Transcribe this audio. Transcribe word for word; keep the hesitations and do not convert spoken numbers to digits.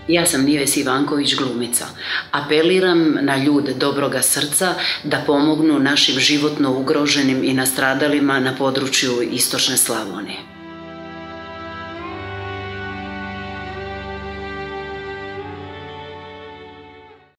Ja sam Nives Ivanković, glumica. Apeliram na ljude dobroga srca da pomognu našim životno ugroženim i nastradalima na području Istočne Slavonije.